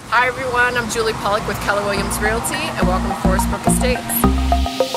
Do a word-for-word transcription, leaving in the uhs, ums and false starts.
Hi everyone, I'm Julie Pawlak with Keller Williams Realty and welcome to Forest Brook Estates.